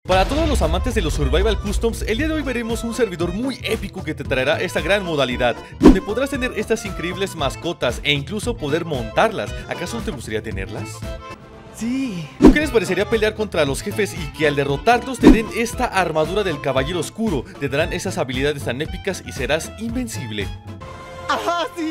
Para todos los amantes de los Survival Customs, el día de hoy veremos un servidor muy épico que te traerá esta gran modalidad, donde podrás tener estas increíbles mascotas e incluso poder montarlas. ¿Acaso te gustaría tenerlas? Sí. ¿Qué les parecería pelear contra los jefes y que al derrotarlos te den esta armadura del Caballero Oscuro? Te darán esas habilidades tan épicas y serás invencible. Ajá, sí.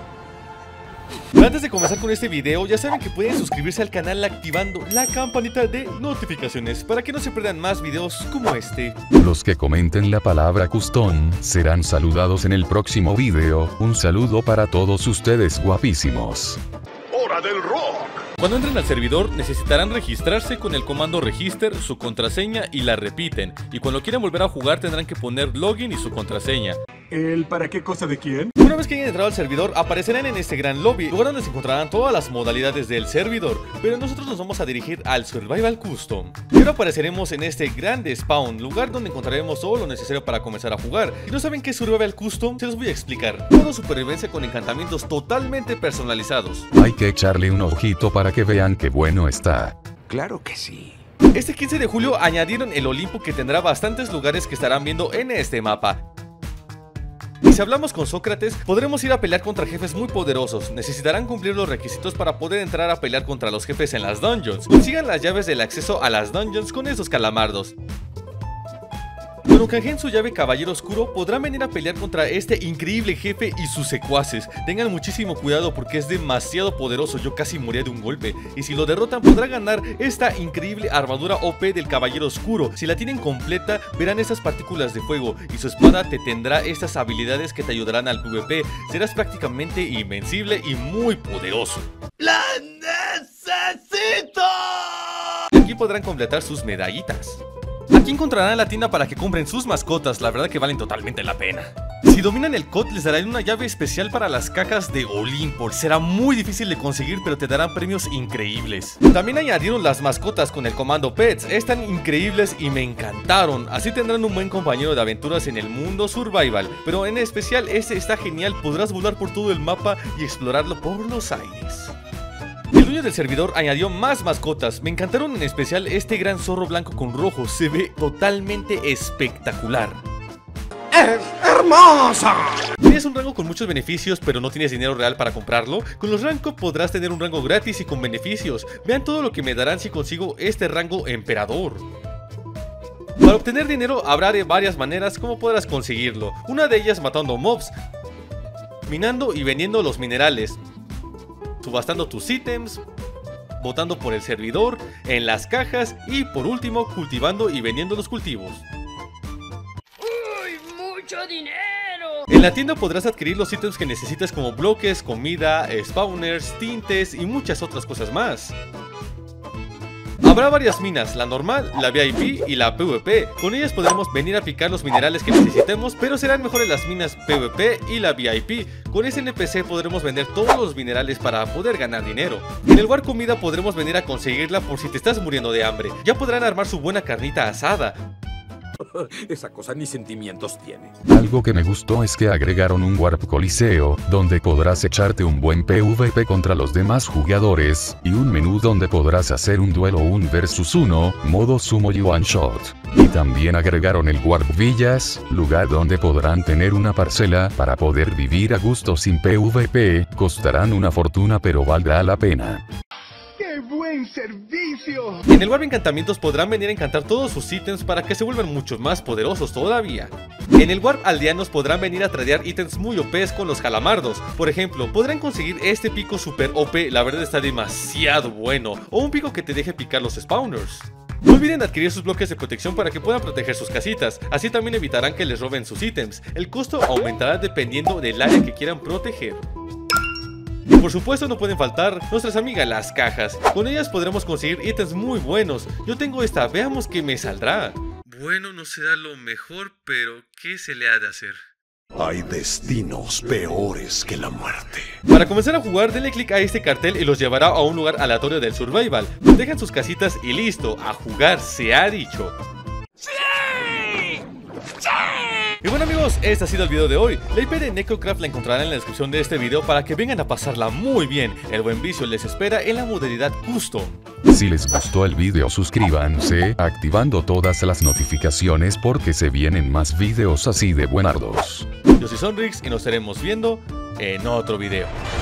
Pero antes de comenzar con este video, ya saben que pueden suscribirse al canal activando la campanita de notificaciones para que no se pierdan más videos como este. Los que comenten la palabra custom serán saludados en el próximo video. Un saludo para todos ustedes guapísimos. ¡Hora del rock! Cuando entren al servidor necesitarán registrarse con el comando register, su contraseña y la repiten. Y cuando quieran volver a jugar tendrán que poner login y su contraseña. ¿El para qué cosa de quién? Una vez que hayan entrado al servidor, aparecerán en este gran lobby, lugar donde se encontrarán todas las modalidades del servidor, pero nosotros nos vamos a dirigir al Survival Custom. Pero apareceremos en este grande spawn, lugar donde encontraremos todo lo necesario para comenzar a jugar. Si no saben qué es Survival Custom, se los voy a explicar. Modo supervivencia con encantamientos totalmente personalizados. Hay que echarle un ojito para que vean qué bueno está. Claro que sí. Este 15 de julio añadieron el Olimpo, que tendrá bastantes lugares que estarán viendo en este mapa. Y si hablamos con Sócrates, podremos ir a pelear contra jefes muy poderosos. Necesitarán cumplir los requisitos para poder entrar a pelear contra los jefes en las dungeons. Consigan las llaves del acceso a las dungeons con esos calamardos. Cuando canjeen su llave Caballero Oscuro, podrán venir a pelear contra este increíble jefe y sus secuaces. Tengan muchísimo cuidado porque es demasiado poderoso, yo casi moría de un golpe. Y si lo derrotan podrán ganar esta increíble armadura OP del Caballero Oscuro. Si la tienen completa, verán esas partículas de fuego y su espada te tendrá estas habilidades que te ayudarán al PvP. Serás prácticamente invencible y muy poderoso. ¡La necesito! Y aquí podrán completar sus medallitas. Aquí encontrarán la tienda para que compren sus mascotas, la verdad que valen totalmente la pena. Si dominan el COD les darán una llave especial para las cajas de Olimpo. Será muy difícil de conseguir, pero te darán premios increíbles. También añadieron las mascotas con el comando Pets, están increíbles y me encantaron. Así tendrán un buen compañero de aventuras en el mundo survival. Pero en especial este está genial, podrás volar por todo el mapa y explorarlo por los aires. El dueño del servidor añadió más mascotas, me encantaron en especial este gran zorro blanco con rojo, se ve totalmente espectacular. ¡Es hermosa! Tienes un rango con muchos beneficios, pero no tienes dinero real para comprarlo. Con los rango podrás tener un rango gratis y con beneficios. Vean todo lo que me darán si consigo este rango emperador. Para obtener dinero habrá de varias maneras como podrás conseguirlo. Una de ellas matando mobs, minando y vendiendo los minerales, subastando tus ítems, votando por el servidor, en las cajas y por último cultivando y vendiendo los cultivos. ¡Uy, mucho dinero! En la tienda podrás adquirir los ítems que necesites como bloques, comida, spawners, tintes y muchas otras cosas más. Habrá varias minas, la normal, la VIP y la PvP. Con ellas podremos venir a picar los minerales que necesitemos, pero serán mejores las minas PvP y la VIP. Con ese NPC podremos vender todos los minerales para poder ganar dinero. En el lugar comida podremos venir a conseguirla por si te estás muriendo de hambre. Ya podrán armar su buena carnita asada. Esa cosa ni sentimientos tiene. Algo que me gustó es que agregaron un Warp Coliseo, donde podrás echarte un buen PvP contra los demás jugadores, y un menú donde podrás hacer un duelo 1 versus 1, modo sumo y one shot. Y también agregaron el Warp Villas, lugar donde podrán tener una parcela para poder vivir a gusto sin PvP, costarán una fortuna pero valdrá la pena. ¡Qué buen servicio! En el Warp Encantamientos podrán venir a encantar todos sus ítems para que se vuelvan mucho más poderosos todavía. En el Warp Aldeanos podrán venir a tradear ítems muy OPs con los calamardos. Por ejemplo, podrán conseguir este pico super OP, la verdad está demasiado bueno, o un pico que te deje picar los spawners. No olviden adquirir sus bloques de protección para que puedan proteger sus casitas, así también evitarán que les roben sus ítems. El costo aumentará dependiendo del área que quieran proteger. Y por supuesto no pueden faltar nuestras amigas las cajas. Con ellas podremos conseguir ítems muy buenos. Yo tengo esta, veamos qué me saldrá. Bueno, no será lo mejor, pero ¿qué se le ha de hacer? Hay destinos peores que la muerte. Para comenzar a jugar, denle clic a este cartel y los llevará a un lugar aleatorio del survival. Protejan sus casitas y listo, a jugar se ha dicho. ¡Sí! ¡Sí! Y bueno amigos, este ha sido el video de hoy. La IP de Necrocraft la encontrarán en la descripción de este video para que vengan a pasarla muy bien. El buen vicio les espera en la modalidad custom. Si les gustó el video, suscríbanse, activando todas las notificaciones porque se vienen más videos así de buenardos. Yo soy Sonrix y nos estaremos viendo en otro video.